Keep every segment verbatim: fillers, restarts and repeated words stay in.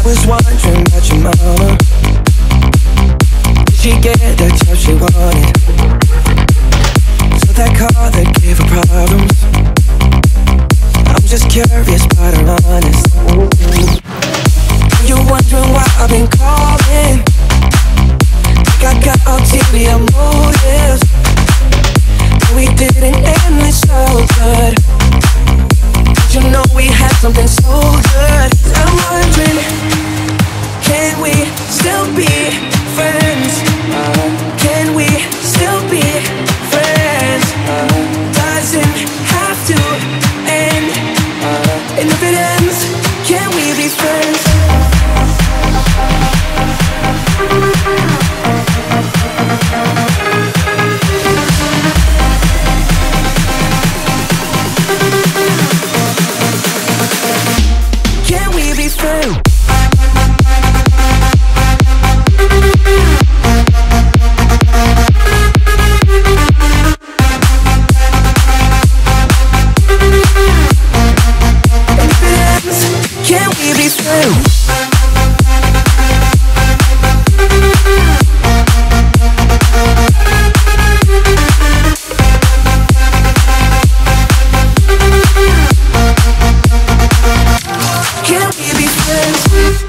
was wondering about your mama. Did she get the job she wanted? So that car that gave her problems. I'm just curious but I'm honest. You're wondering why I've been calling. Think I got ulterior motives. But we didn't end this so good. Did you know we had something so good? I'm wondering, can we still be friends? Can we still be friends? Doesn't have to end. And if it ends, can we be friends? Can we be friends? Can we be friends? Can we be friends?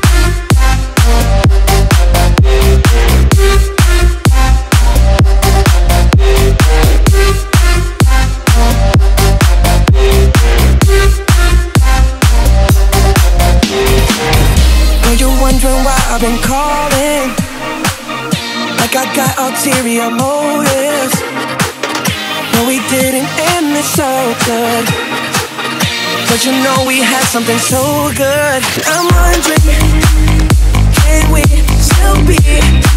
Are you wondering why I've been calling? Like I got ulterior motives. No, we didn't end this so good. But you know we had something so good. I'm wondering, can we still be